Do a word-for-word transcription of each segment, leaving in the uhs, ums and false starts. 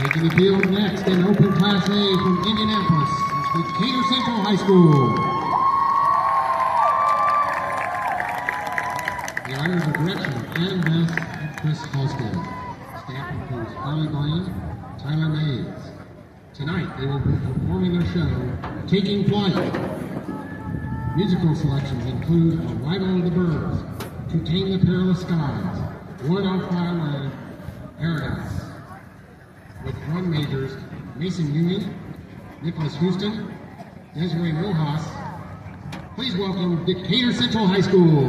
Taking the field next in Open Class A from Indianapolis, Decatur Central High School. The honors of direction and best of Chris Halstead. Staff includes Holly Blaine, Tyler Mays. Tonight they will be performing their show, Taking Flight. Musical selections include Arrival of the Birds, To Tame the Perilous Skies, One Off Fly Away, Paradise. With drum majors Mason Ewing, Nicholas Houston, Desiree Rojas. Please welcome Decatur Central High School.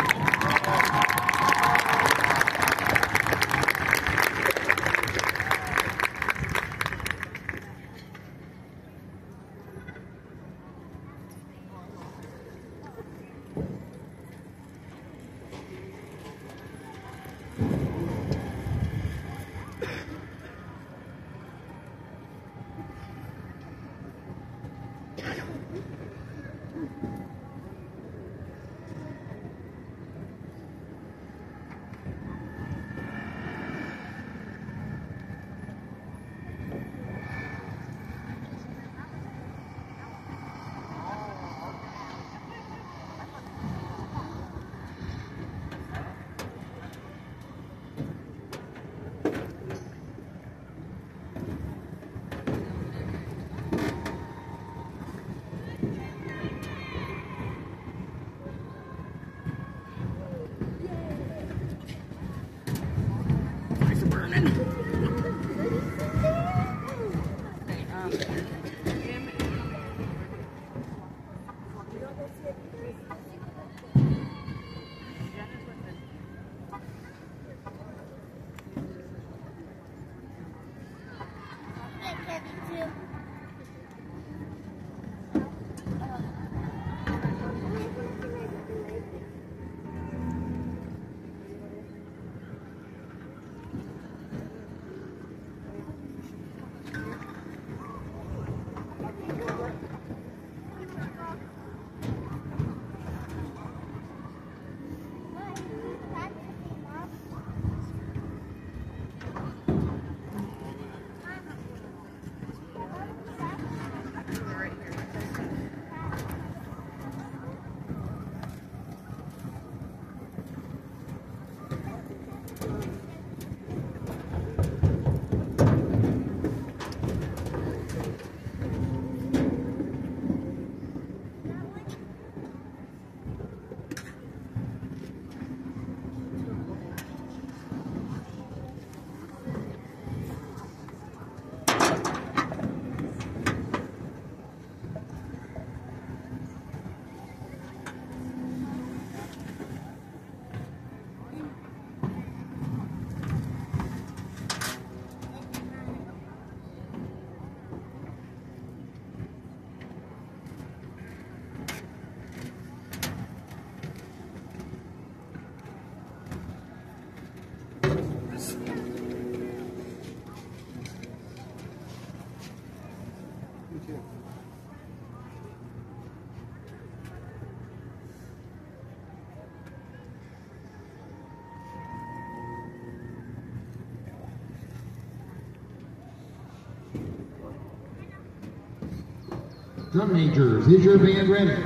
Drum majors, is your band ready?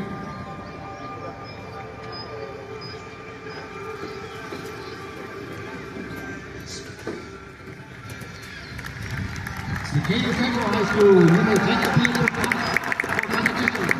Decatur Central High School, you may take your field for competition.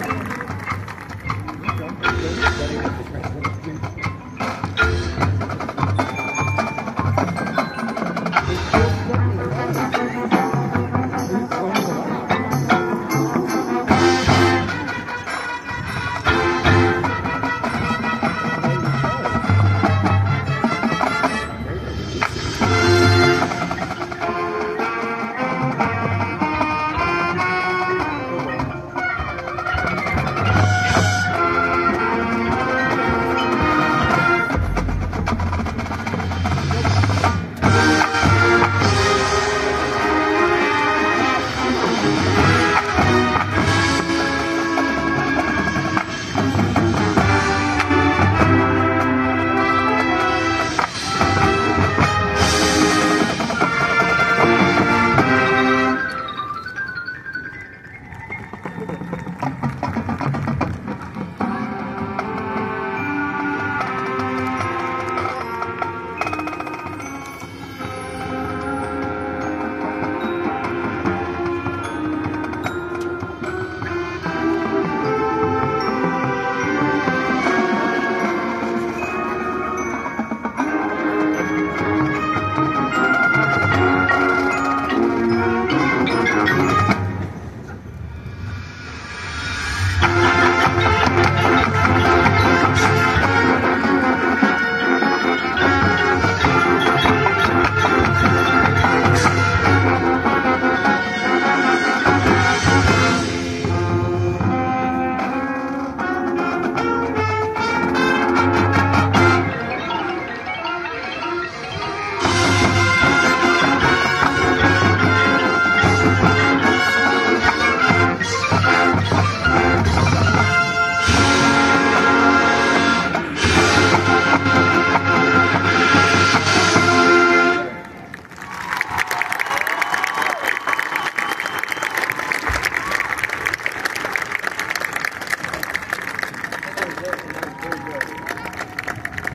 Thank you.